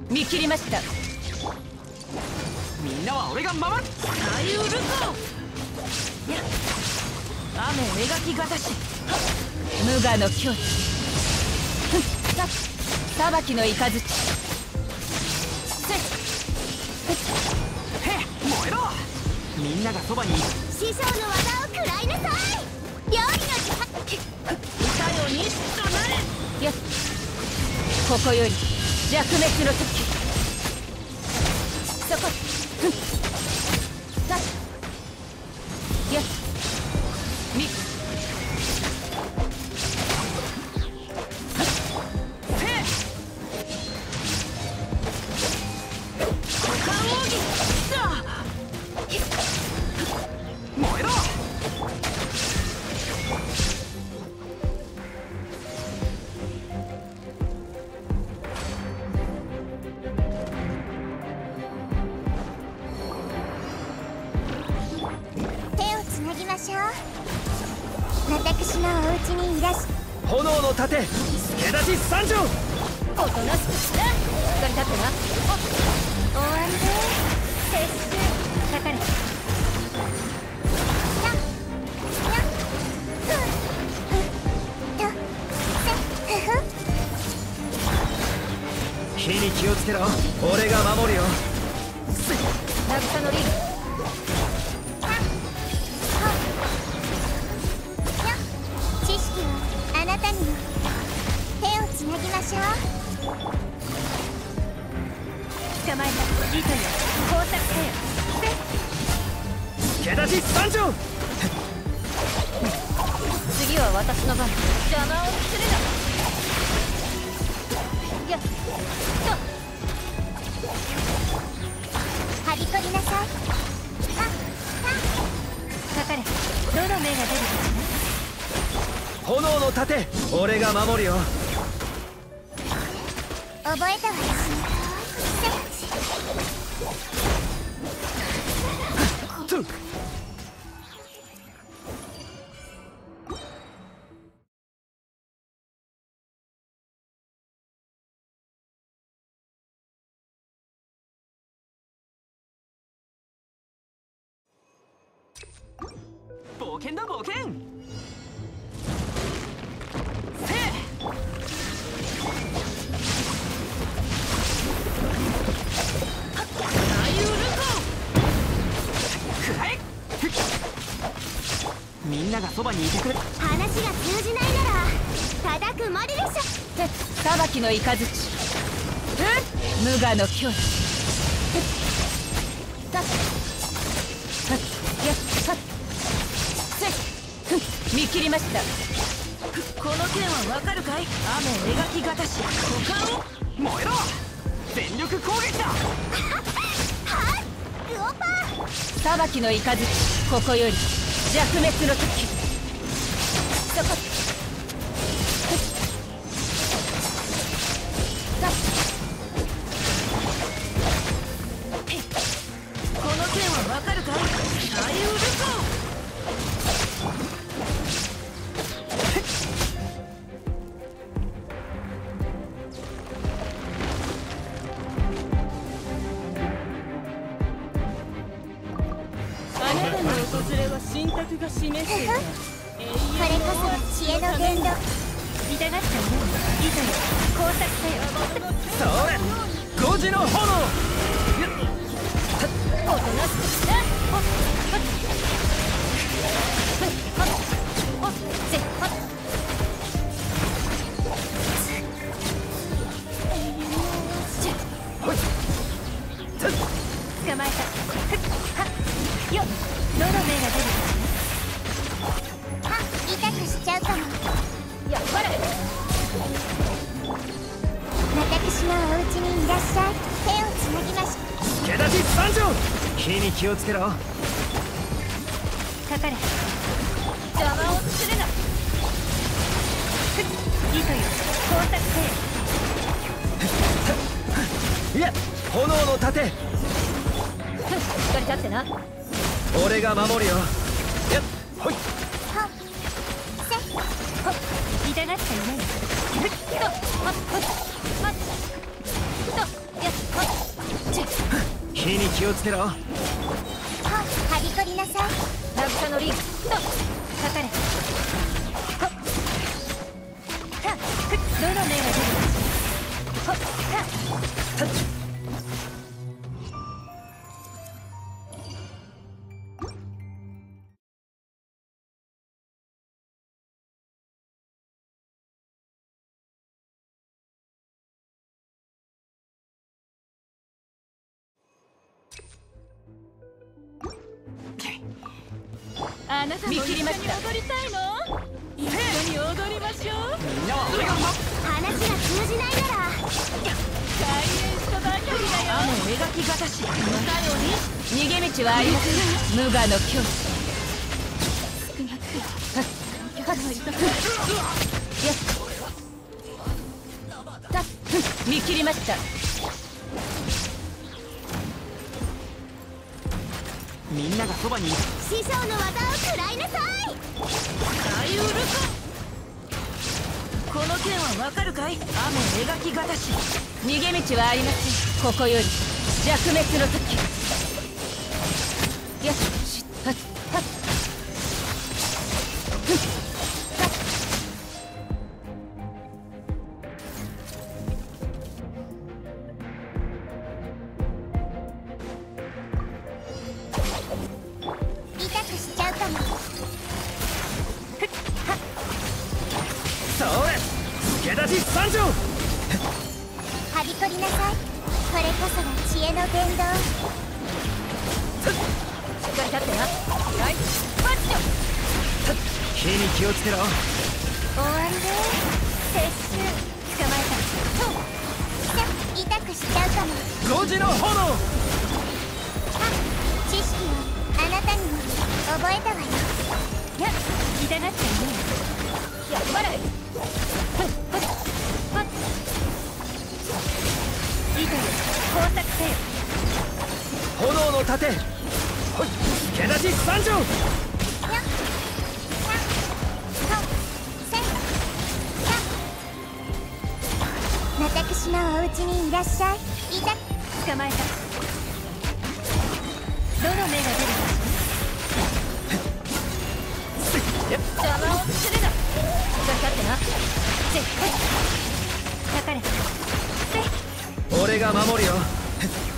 見切りました。 みんなは俺が守る。 さゆるぞ。や雨描きがたし無我の境地。裁きの雷。せっへっ燃えろ。みんながそばにいる。 師匠の技を食らいなさい。料理の時間。 歌よにとなれ。やここより弱滅の時。そこさやみ燃えろ。 手をつなぎましょう。私のお家にいらし。 炎の盾助立ち三条。 おとなしくしな。しっかり立ってな。 おわんで撤収。 かかれ。 火に気をつけろ。俺が守るよ。 渚のリング。 知識をあなたにも。手をつなぎましょう。 捕まえた。リトよ工作せよ。 助立ち三条。 次は私の番。邪魔をするな。やっとはびこりなさい。 かかれ。どの目が出る炎の盾俺が守るよ。 覚えたわよ。 トゥッ。冒険だ冒険。せえ。みんながそばにいてくれ。 話が通じないなら叩くまででしょ。 裁きの雷。無我の境地。見切りました。この剣はわかるかい。雨描きがたし股間を。 燃えろ。全力攻撃だ。 はいルオパー。 裁きの雷。ここより弱滅の時。そここの剣はわかるかい。さゆるぞ。あなたの訪れは神託が示していた。 これこそ知恵の源度。 痛がったね。糸よ工作せよ。 それ5時の炎。 おとなしくしな。捕まえた。よっどの目が出るあ、痛くしちゃうかも。 やっぱり。 私のお家にいらっしゃい。手をつなぎましょう。 助立ち三条。火に気をつけろ。 かかれ。邪魔をするな。糸よ工作せよ。 いや炎の盾しっかり立ってな。 俺が守るよ。やっほい。 はっせっ痛がったね。とやっ火に気をつけろ。 はびこりなさい。 渚のリーグとかかれ。どの目が出る。あなたも一緒に踊りたいの？一緒に踊りましょう。 みんなは話が通じないなら開演したばかりだよ。雨描きがたし。逃げ道はありません。無我の境地。少なく見切りました。 みんながそばにいる。 師匠の技を食らいなさい。 大ウルカ。この剣はわかるかい？雨描きがたし。逃げ道はありません。ここより弱滅の時。よし、はっはっ。 痛くしちゃうかも。 そうだ、助立ち参上。 はびこりなさい。これこそが知恵の伝道。 しっかり立ってな。はい、パッチョ。 火に気をつけろ。 終わりで撤収。 捕まえた。 痛くしちゃうかも。 5時の炎。 知識をあなたにも覚えたわよ。 いや、痛がっちゃいねえ。やっぱり。いいとよ、工作せよ。 炎の盾。ほい、助立ち参上。 私のお家にいらっしゃい。 捕まえた。どの目が出るか。邪魔をするな。分かってな。絶対かかれ。 俺が守るよ。